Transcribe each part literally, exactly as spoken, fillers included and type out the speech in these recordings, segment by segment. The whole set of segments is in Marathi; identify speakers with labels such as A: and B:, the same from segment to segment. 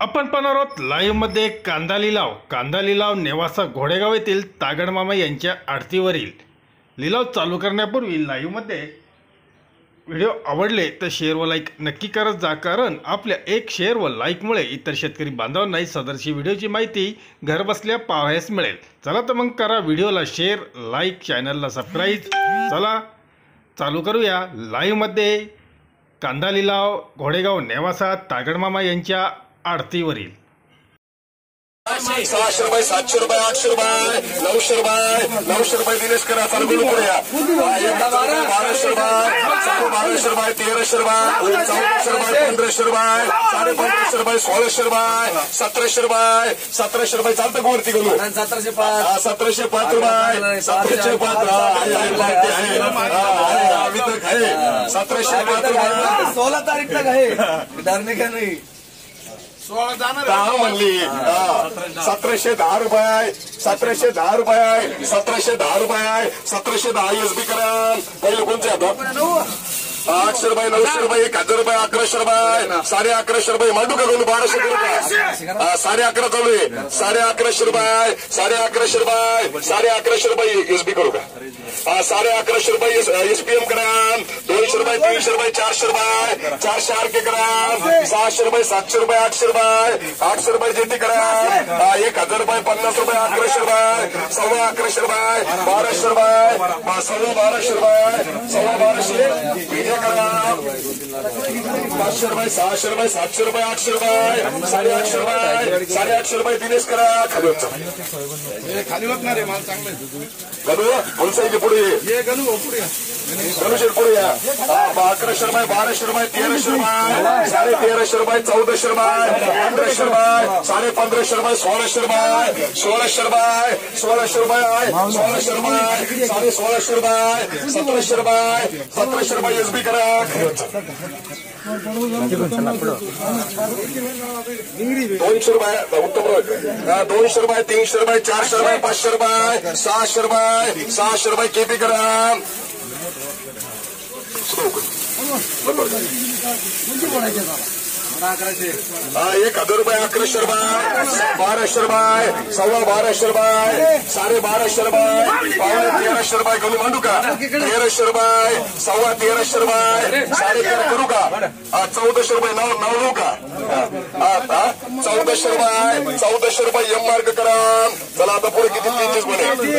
A: आपण पाहणार आहोत लाईव्ह मध्ये कांदा लिलाव कांदा लिलाव नेवासा घोडेगाव येथील तागडमामा यांच्या आडतीवरील लिलाव चालू करण्यापूर्वी लाईव्ह मध्ये व्हिडिओ आवडले तर शेअर व लाईक नक्की करत जा, कारण आपल्या एक शेअर व लाईकमुळे इतर शेतकरी बांधवांनाही सदरची व्हिडिओची माहिती घरबसल्या पाहायला मिळेल। चला तर मग करा व्हिडिओला शेअर, लाईक, चॅनलला सबस्क्राईब। चला चालू करूया लाईव्ह मध्ये कांदा लिलाव घोडेगाव नेवासा तागडमामा यांच्या आडतीवरील।
B: सहाशे रुपये, सातशे रुपये, आठशे रुपये, नऊशे रुपये, नऊशे रुपये दिनेश करा चालू करूया। बाराशे रुपये, साडे बाराशे रुपये, तेराशे रुपये, चौदाशे रुपये, पंधराशे रुपये, साडे पंधराशे रुपये, सोळाशे रुपये, सतराशे रुपये, सतराशे रुपये चालतं वरती करू। सतराशे पाच, सतराशे पाच रुपये, सतराशे पाच सतराशे पाच रुपये, सोळा तारीख तक आहे धरणे का नाही दहा म्हणली सतराशे दहा रुपये, सतराशे दहा रुपये, सतराशे दहा रुपये, सतराशे दहा एसबी करा। पहिले कोणते आठशे रुपये, नऊशे रुपये, एक हजार रुपये, अकराशे रुपये, साडे अकराशे रुपये मांडू का करू बाराशे रुपये, साडे अकरा चालू आहे, साडे अकराशे रुपये, साडे अकराशे रुपये, साडे अकराशे रुपये एसबी करू का, साडे अकराशे रुपये एसपीएम करा। दोनशे रुपये, तीनशे रुपये, चारशे रुपये, चारशे आर के करा। सहाशे रुपये, सातशे रुपये, आठशे रुपये, आठशे रुपये जेटी करा। एक हजार रुपये, पन्नास रुपये, अकराशे रुपये, सव्वा अकराशे रुपये, बाराशे रुपये, सव्वा बाराशे रुपये, सव्वा बाराशे पाचशे रुपये, सहाशे रुपये, सातशे रुपये, आठशे रुपये, साडे आठशे रुपये, साडे आठशे रुपये दिनेश करा। खाली खाली वाटणार आहे माल चांगला गणू होलसेल पुढे गणू पुढे गणूशेर पुढे या। अकराशे रुपये, बाराशे रुपये, तेराशे रुपये, साडे तेराशे रुपये, चौदाशे रुपये, पंधराशे रुपये, साडे पंधराशे रुपये, सोळाशे रुपये, सोळाशे रुपये, सोळाशे रुपये, सोळाशे रुपये, साडे सोळाशे रुपये, सतराशे रुपये, सतराशे रुपये एसबी करा। दोनशे रुपये उत्तम, दोनशे रुपये, तीनशे रुपये, चारशे रुपये, पाचशे रुपये, सहाशे रुपये, सहाशे रुपये केपी करा। एक हजार रुपये, अकराशे रुपये, बाराशे रुपये, सव्वा बाराशे रुपये, साडे बाराशे रुपये, पावणे तेराशे रुपये कमी मांडू का, तेराशे रुपये, सव्वा तेराशे रुपये, साडे तेरा करू का, चौदाशे रुपये नाव नाव लू का, चौदाशे रुपये, चौदाशे रुपये एम मार्क करा। चला आता पुढे किती चेंजेस बने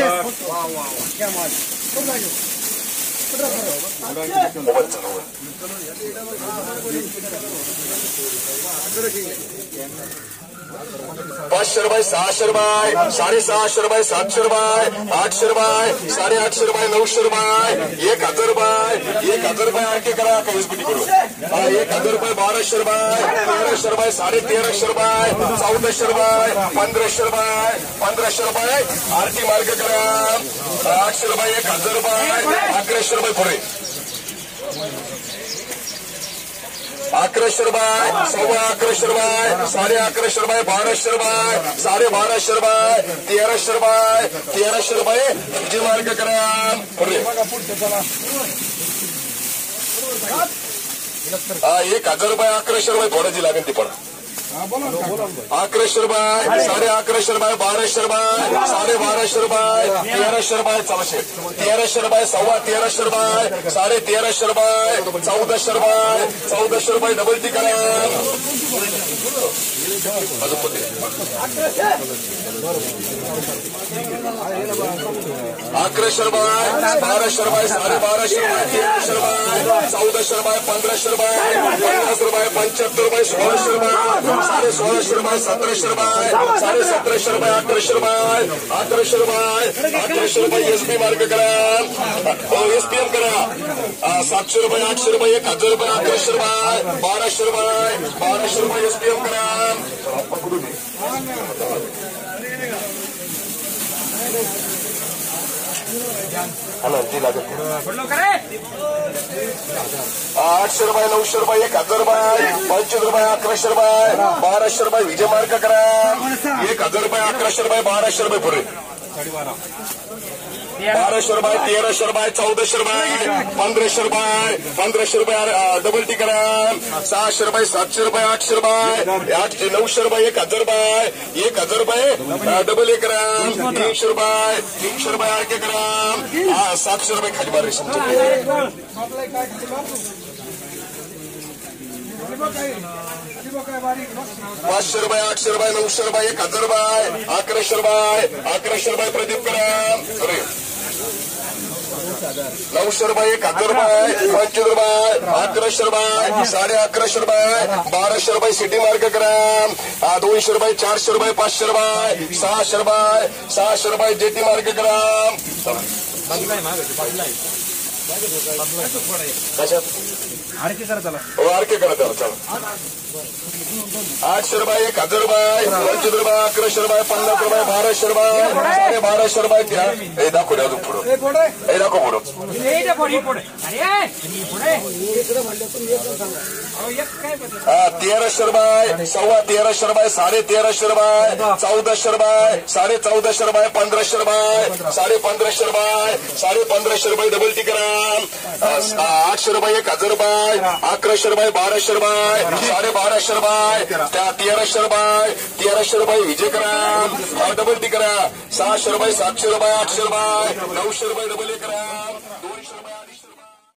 B: पाचशे रुपये, सहाशे रुपये, साडे सहाशे रुपये, सातशे रुपये, आठशे रुपये, साडे आठशे रुपये, नऊशे रुपये, एक हजार रुपये, एक हजार रुपये आरटी करा एसबीटी करू। एक हजार रुपये, बाराशे रुपये, तेराशे रुपये, साडे तेराशे रुपये, चौदाशे रुपये, पंधराशे रुपये, पंधराशे रुपये आरटी मार्ग करा। आठशे रुपये, एक हजार रुपये, अकराशे रुपये पुढे, अकराशे रुपये, सव्वा अकराशे रुपये, साडे अकराशे रुपये, बाराशे रुपये, साडे बाराशे रुपये, तेराशे रुपये, तेराशे रुपये जी मार्ग करा। एक हजार रुपये, अकराशे रुपये थोड्याची लागेल ती पण, अकराशे रुपये, साडे अकराशे रुपये, बाराशे रुपये, साडे बाराशे रुपये, तेराशे रुपये, चौशे तेराशे रुपये, सव्वा तेराशे रुपये, साडे तेराशे रुपये, चौदाशे रुपये, चौदाशे रुपये डबल टी करा। अकराशे रुपये, बाराशे रुपये, साडे बाराशे रुपये, तेराशे रुपये, चौदाशे रुपये, पंधराशे रुपये, पन्नास रुपये, पंच्याहत्तर रुपये, सोळाशे रुपये, साडे सोळाशे रुपये, सतराशे रुपये, साडे सतराशे रुपये, अकराशे रुपये, अकराशे रुपये, अकराशे रुपये एसबी मार्ग करा, एसपीएम करा। सातशे रुपये, आठशे रुपये, एक हजार रुपये, अकराशे रुपये, बाराशे रुपये, बाराशे रुपये एसपीएम करा। आठशे रुपये, नऊशे रुपये, एक हजार रुपये, पंचवीस रुपये, अकराशे रुपये, बाराशे रुपये विजय मार्ग करा। एक हजार रुपये, अकराशे रुपये, बाराशे रुपये पुढे, बाराशे रुपये तेराशे रुपये चौदाशे रुपये पंधराशे रुपये पंधराशे रुपये डबल टी करा सहाशे रुपये सातशे रुपये आठशे रुपये आठशे नऊशे रुपये एक हजार रुपये एक हजार रुपये डबल एक ग्राम तीनशे रुपये तीनशे रुपये आठ ग्राम सातशे रुपये खाली बार रेशन पाचशे रुपये आठशे रुपये नऊशे रुपये एक हजार रुपये अकराशे रुपये अकराशे रुपये प्रदीप करा अरे नऊशे रुपये एक हजार रुपये पंचवीस रुपये अकराशे रुपये साडे अकराशे रुपये बाराशे रुपये सिटी मार्क ग्राम दोनशे रुपये चारशे रुपये पाचशे रुपये सहाशे रुपये सहाशे रुपये जेटी मार्क ग्राम
C: आरके करा चला
B: आरके करा त्याला चला आठशे रुपये एक हजार रुपये पंचवीस रुपये अकराशे रुपये पन्नास रुपये बाराशे रुपये साडे बाराशे रुपये त्या हे दाखव द्या पुढं हे दाखव पुढं तेराशे रुपये सव्वा तेराशे रुपये साडे तेराशे रुपये चौदाशे रुपये साडे चौदाशे रुपये पंधराशे रुपये साडे पंधराशे रुपये साडे पंधराशे रुपये डबल टी ग्राम आठशे रुपये एक हजार रुपये अकराशे रुपये बाराशे रुपये साडे बाराशे रुपये त्या तेराशे रुपये तेराशे रुपये विजय करा डबल टी करा सहाशे रुपये सातशे रुपये आठशे रुपये नऊशे रुपये डबल टी करा